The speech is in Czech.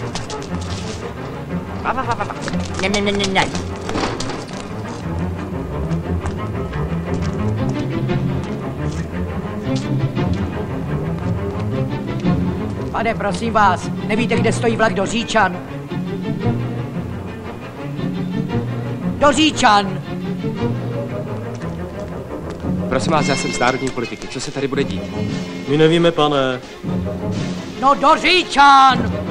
Ne. Pane, prosím vás, nevíte, kde stojí vlak do Říčan? Do Říčan! Prosím vás, já jsem z národní politiky. Co se tady bude dít? My nevíme, pane. No do Říčan!